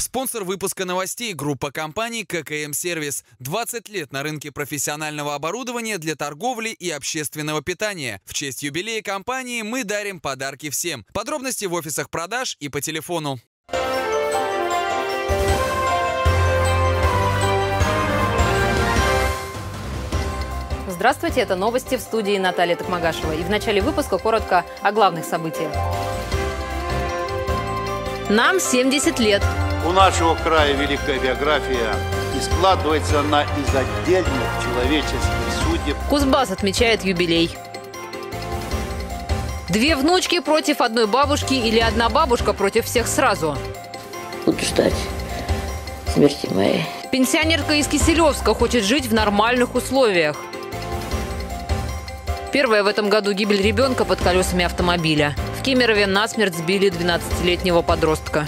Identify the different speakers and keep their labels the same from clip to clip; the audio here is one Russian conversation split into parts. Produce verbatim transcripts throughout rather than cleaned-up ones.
Speaker 1: Спонсор выпуска новостей – группа компаний ККМ Сервис. двадцать лет на рынке профессионального оборудования для торговли и общественного питания. В честь юбилея компании мы дарим подарки всем. Подробности в офисах продаж и по телефону.
Speaker 2: Здравствуйте, это новости в студии Наталья Токмагашева. И в начале выпуска коротко о главных событиях. Нам семьдесят лет.
Speaker 3: У нашего края великая биография, и складывается она из отдельных человеческих судеб.
Speaker 2: Кузбасс отмечает юбилей. Две внучки против одной бабушки или одна бабушка против всех сразу?
Speaker 4: Буду ждать смерти моей.
Speaker 2: Пенсионерка из Киселевска хочет жить в нормальных условиях. Первая в этом году гибель ребенка под колесами автомобиля. В Кемерове насмерть сбили двенадцатилетнего подростка.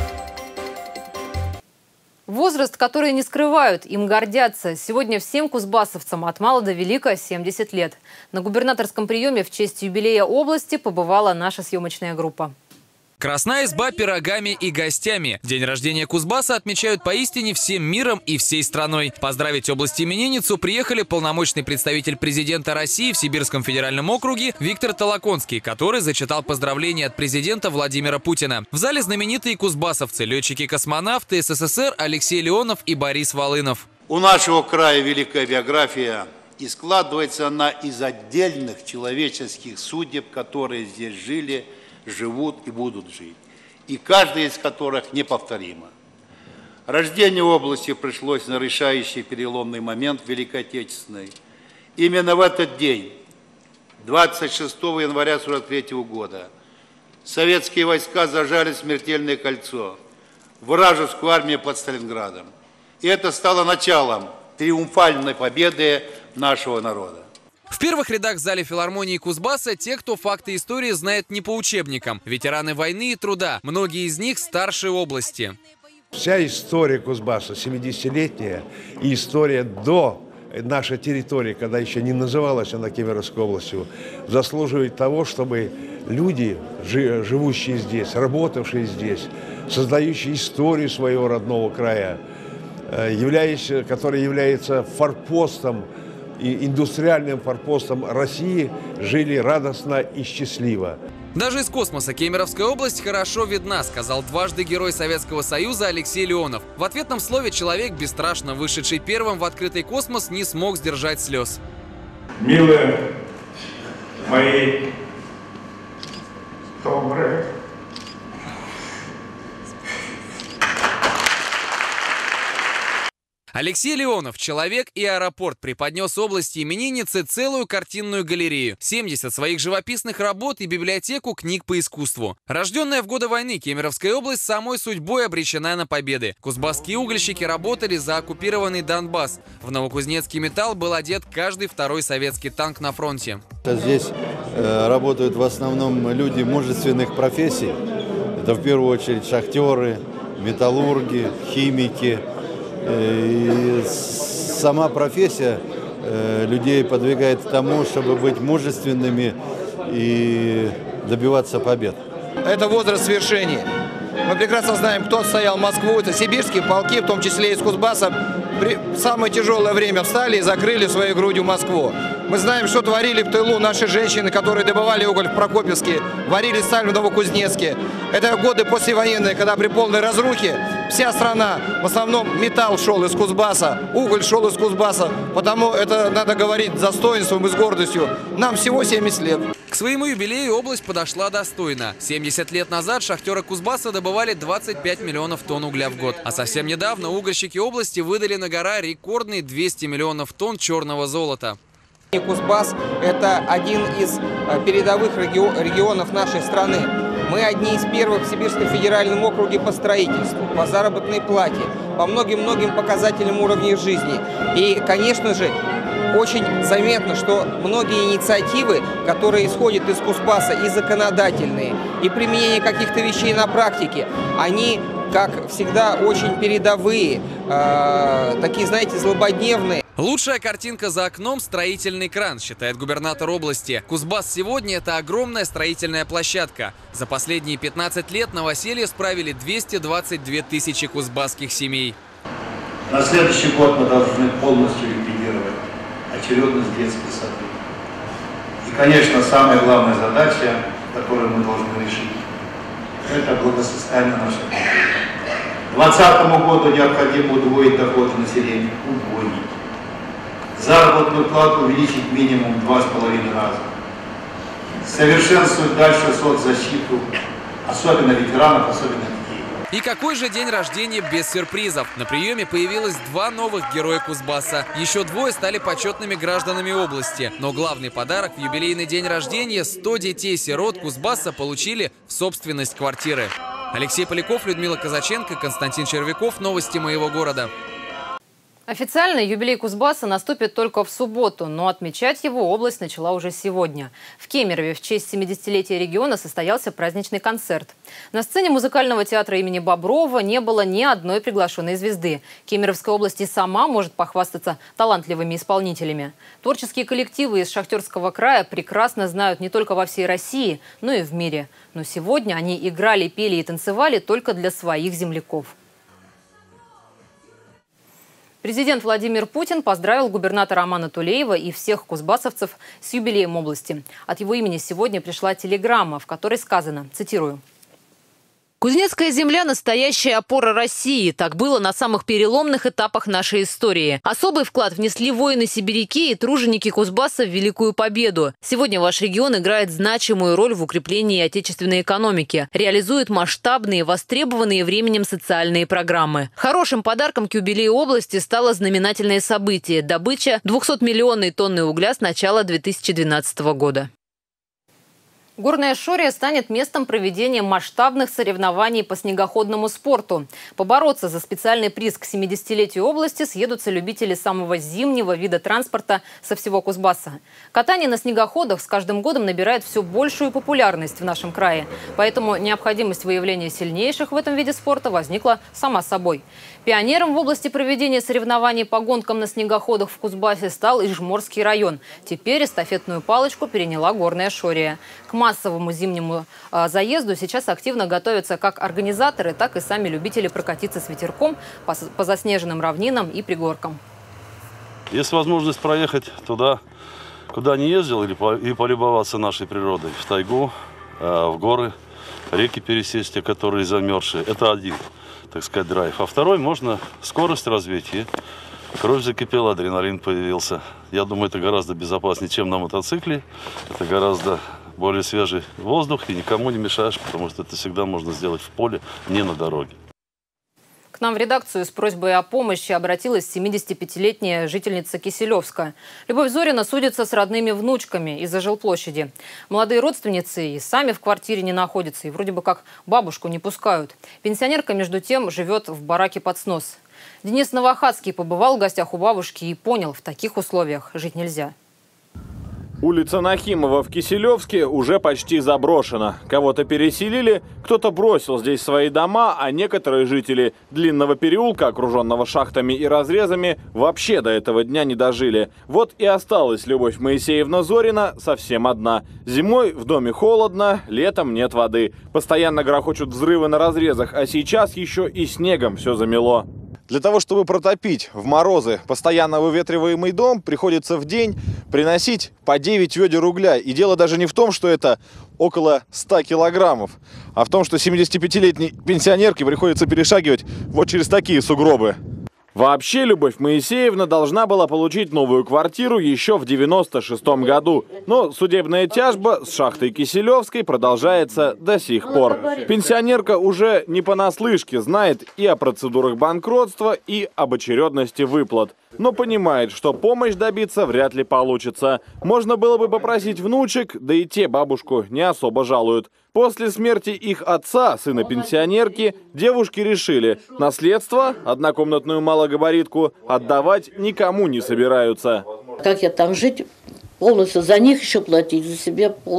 Speaker 2: Возраст, который не скрывают, им гордятся. Сегодня всем кузбассовцам от мала до велика семьдесят лет. На губернаторском приеме в честь юбилея области побывала наша съемочная группа.
Speaker 1: Красная изба пирогами и гостями. День рождения Кузбасса отмечают поистине всем миром и всей страной. Поздравить область-именинницу приехали полномочный представитель президента России в Сибирском федеральном округе Виктор Толоконский, который зачитал поздравления от президента Владимира Путина. В зале знаменитые кузбассовцы, летчики-космонавты СССР Алексей Леонов и Борис Волынов.
Speaker 3: У нашего края великая биография, и складывается она из отдельных человеческих судеб, которые здесь жили, живут и будут жить, и каждая из которых неповторима. Рождение области пришлось на решающий переломный момент Великой Отечественной. Именно в этот день, двадцать шестого января сорок третьего года, советские войска зажали смертельное кольцо, вражескую армию под Сталинградом. И это стало началом триумфальной победы нашего народа.
Speaker 1: В первых рядах в зале филармонии Кузбасса те, кто факты истории знает не по учебникам. Ветераны войны и труда. Многие из них старше области.
Speaker 5: Вся история Кузбасса, семидесятилетняя, и история до нашей территории, когда еще не называлась она Кемеровской областью, заслуживает того, чтобы люди, живущие здесь, работавшие здесь, создающие историю своего родного края, являясь, который является форпостом и индустриальным форпостом России, жили радостно и счастливо.
Speaker 1: Даже из космоса Кемеровская область хорошо видна, сказал дважды Герой Советского Союза Алексей Леонов. В ответном слове человек, бесстрашно вышедший первым в открытый космос, не смог сдержать слез.
Speaker 6: Милые мои добрые,
Speaker 1: Алексей Леонов, человек и аэропорт, преподнес области именинницы целую картинную галерею, семьдесят своих живописных работ и библиотеку книг по искусству. Рожденная в годы войны Кемеровская область самой судьбой обречена на победы. Кузбасские угольщики работали за оккупированный Донбасс. В Новокузнецкий металл был одет каждый второй советский танк на фронте.
Speaker 7: Здесь э, работают в основном люди мужественных профессий. Это в первую очередь шахтеры, металлурги, химики. И сама профессия людей подвигает к тому, чтобы быть мужественными и добиваться побед.
Speaker 8: Это возраст свершений. Мы прекрасно знаем, кто отстоял Москву. Это сибирские полки, в том числе из Кузбасса. При самое тяжелое время встали и закрыли своей грудью Москву. Мы знаем, что творили в тылу наши женщины, которые добывали уголь в Прокопьевске, варили сталь в Новокузнецке. Это годы послевоенные, когда при полной разрухе вся страна, в основном металл шел из Кузбасса, уголь шел из Кузбасса. Потому это надо говорить с достоинством и с гордостью. Нам всего семьдесят лет.
Speaker 1: К своему юбилею область подошла достойно. семьдесят лет назад шахтеры Кузбасса добывали двадцать пять миллионов тонн угля в год. А совсем недавно угольщики области выдали на гора рекордные двести миллионов тонн черного золота.
Speaker 9: Кузбасс – это один из передовых регионов нашей страны. Мы одни из первых в Сибирском федеральном округе по строительству, по заработной плате, по многим-многим показателям уровня жизни. И, конечно же, очень заметно, что многие инициативы, которые исходят из Кузбасса, и законодательные, и применение каких-то вещей на практике, они, как всегда, очень передовые, э, такие, знаете, злободневные.
Speaker 1: Лучшая картинка за окном – строительный кран, считает губернатор области. Кузбасс сегодня – это огромная строительная площадка. За последние пятнадцать лет новоселье справили двести двадцать две тысячи кузбасских семей.
Speaker 3: На следующий год мы должны полностью ликвидировать очередность детских садов. И, конечно, самая главная задача, которую мы должны решить, это благосостояние наших людей. К две тысячи двадцатому году необходимо удвоить доходы населения, удвоить. Заработную плату увеличить минимум в два с половиной раза. Совершенствовать дальше соцзащиту, особенно ветеранов, особенно детей.
Speaker 1: И какой же день рождения без сюрпризов? На приеме появилось два новых героя Кузбасса. Еще двое стали почетными гражданами области. Но главный подарок в юбилейный день рождения – сто детей-сирот Кузбасса получили в собственность квартиры. Алексей Поляков, Людмила Казаченко, Константин Червяков. Новости моего города.
Speaker 2: Официально юбилей Кузбасса наступит только в субботу, но отмечать его область начала уже сегодня. В Кемерове в честь семидесятилетия региона состоялся праздничный концерт. На сцене музыкального театра имени Боброва не было ни одной приглашенной звезды. Кемеровская область и сама может похвастаться талантливыми исполнителями. Творческие коллективы из Шахтерского края прекрасно знают не только во всей России, но и в мире. Но сегодня они играли, пели и танцевали только для своих земляков. Президент Владимир Путин поздравил губернатора Амана Тулеева и всех кузбассовцев с юбилеем области. От его имени сегодня пришла телеграмма, в которой сказано, цитирую: «Кузнецкая земля – настоящая опора России. Так было на самых переломных этапах нашей истории. Особый вклад внесли воины-сибиряки и труженики Кузбасса в Великую Победу. Сегодня ваш регион играет значимую роль в укреплении отечественной экономики, реализует масштабные, востребованные временем социальные программы. Хорошим подарком к юбилею области стало знаменательное событие – добыча двухсотмиллионной тонны угля с начала две тысячи двенадцатого года. Горная Шория станет местом проведения масштабных соревнований по снегоходному спорту. Побороться за специальный приз к семидесятилетию области съедутся любители самого зимнего вида транспорта со всего Кузбасса. Катание на снегоходах с каждым годом набирает все большую популярность в нашем крае. Поэтому необходимость выявления сильнейших в этом виде спорта возникла сама собой. Пионером в области проведения соревнований по гонкам на снегоходах в Кузбассе стал Ижморский район. Теперь эстафетную палочку переняла Горная Шория. К массовому зимнему э, заезду сейчас активно готовятся как организаторы, так и сами любители прокатиться с ветерком по, по заснеженным равнинам и пригоркам.
Speaker 10: Есть возможность проехать туда, куда не ездил, или по, и полюбоваться нашей природой. В тайгу, э, в горы, реки пересесть, которые замерзшие. Это один, так сказать, драйв. А второй, можно скорость развить, и кровь закипела, адреналин появился. Я думаю, это гораздо безопаснее, чем на мотоцикле. Это гораздо более свежий воздух, и никому не мешаешь, потому что это всегда можно сделать в поле, не на дороге.
Speaker 2: К нам в редакцию с просьбой о помощи обратилась семидесятипятилетняя жительница Киселевска. Любовь Зорина судится с родными внучками из-за жилплощади. Молодые родственницы и сами в квартире не находятся, и вроде бы как бабушку не пускают. Пенсионерка, между тем, живет в бараке под снос. Денис Новохадский побывал в гостях у бабушки и понял, в таких условиях жить нельзя.
Speaker 11: Улица Нахимова в Киселевске уже почти заброшена. Кого-то переселили, кто-то бросил здесь свои дома, а некоторые жители длинного переулка, окруженного шахтами и разрезами, вообще до этого дня не дожили. Вот и осталась Любовь Моисеевна Зорина совсем одна. Зимой в доме холодно, летом нет воды. Постоянно грохочут взрывы на разрезах, а сейчас еще и снегом все замело.
Speaker 12: Для того, чтобы протопить в морозы постоянно выветриваемый дом, приходится в день приносить по девять ведер угля. И дело даже не в том, что это около ста килограммов, а в том, что семидесятипятилетней пенсионерке приходится перешагивать вот через такие сугробы.
Speaker 11: Вообще, Любовь Моисеевна должна была получить новую квартиру еще в девяносто шестом году. Но судебная тяжба с шахтой Киселевской продолжается до сих пор. Пенсионерка уже не понаслышке знает и о процедурах банкротства, и об очередности выплат. Но понимает, что помощь добиться вряд ли получится. Можно было бы попросить внучек, да и те бабушку не особо жалуют. После смерти их отца, сына пенсионерки, девушки решили, наследство, однокомнатную малогабаритку, отдавать никому не собираются.
Speaker 4: Как я там жить, полностью за них еще платить, за себя пол,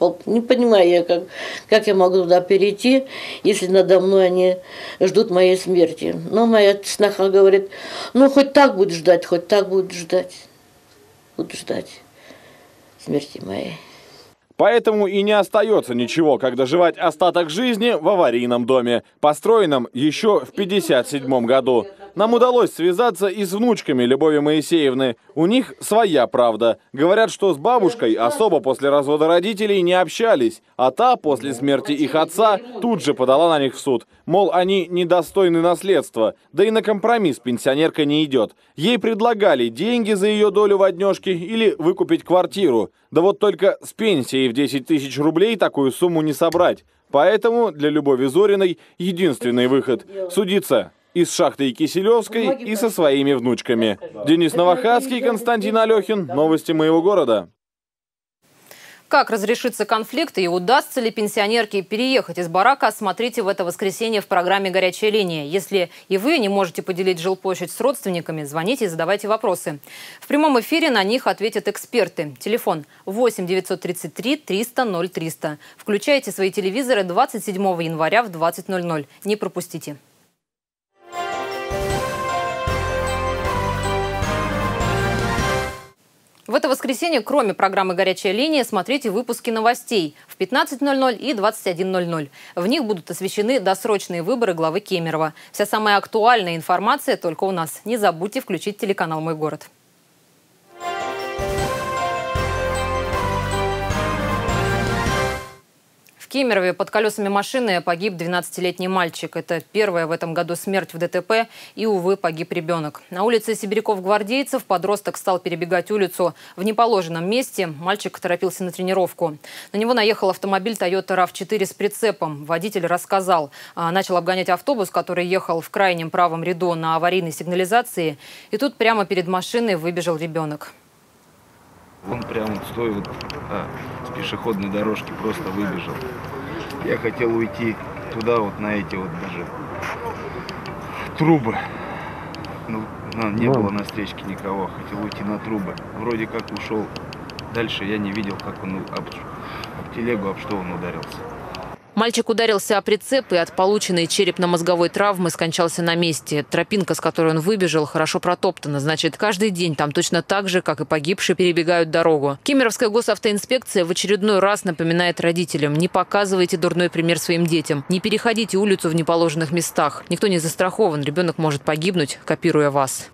Speaker 4: Не понимаю я, как, как я могу туда перейти, если надо мной они ждут моей смерти. Но моя сноха говорит, ну хоть так буду ждать, хоть так буду ждать. Буду ждать смерти моей.
Speaker 11: Поэтому и не остается ничего, как доживать остаток жизни в аварийном доме, построенном еще в пятьдесят седьмом году. Нам удалось связаться и с внучками Любови Моисеевны. У них своя правда. Говорят, что с бабушкой особо после развода родителей не общались, а та после смерти их отца тут же подала на них в суд. Мол, они недостойны наследства, да и на компромисс пенсионерка не идет. Ей предлагали деньги за ее долю в однежке или выкупить квартиру. Да вот только с пенсией в десять тысяч рублей такую сумму не собрать. Поэтому для Любови Зориной единственный выход – судиться. И с Шахтой Киселевской, и со своими внучками. Денис Новохадский, Константин Алехин. Новости моего города.
Speaker 2: Как разрешится конфликт и удастся ли пенсионерке переехать из барака, смотрите в это воскресенье в программе «Горячая линия». Если и вы не можете поделить жилплощадь с родственниками, звоните и задавайте вопросы. В прямом эфире на них ответят эксперты. Телефон восемь девятьсот тридцать три триста ноль триста. Включайте свои телевизоры двадцать седьмого января в двадцать ноль ноль. Не пропустите. В это воскресенье, кроме программы «Горячая линия», смотрите выпуски новостей в пятнадцать ноль ноль и двадцать один ноль ноль. В них будут освещены досрочные выборы главы Кемерово. Вся самая актуальная информация только у нас. Не забудьте включить телеканал «Мой город». В Кемерове под колесами машины погиб двенадцатилетний мальчик. Это первая в этом году смерть в ДТП и, увы, погиб ребенок. На улице Сибиряков-Гвардейцев подросток стал перебегать улицу в неположенном месте. Мальчик торопился на тренировку. На него наехал автомобиль Toyota рав четыре с прицепом. Водитель рассказал. Начал обгонять автобус, который ехал в крайнем правом ряду на аварийной сигнализации. И тут прямо перед машиной выбежал ребенок.
Speaker 13: Он прямо стоя вот, а, с пешеходной дорожки просто выбежал. Я хотел уйти туда, вот на эти вот даже трубы. Ну, ну, не было на встречке никого. Хотел уйти на трубы. Вроде как ушел. Дальше я не видел, как он об, об телегу, об что он ударился.
Speaker 2: Мальчик ударился о прицеп и от полученной черепно-мозговой травмы скончался на месте. Тропинка, с которой он выбежал, хорошо протоптана. Значит, каждый день там точно так же, как и погибшие, перебегают дорогу. Кемеровская госавтоинспекция в очередной раз напоминает родителям: не показывайте дурной пример своим детям. Не переходите улицу в неположенных местах. Никто не застрахован. Ребенок может погибнуть, копируя вас.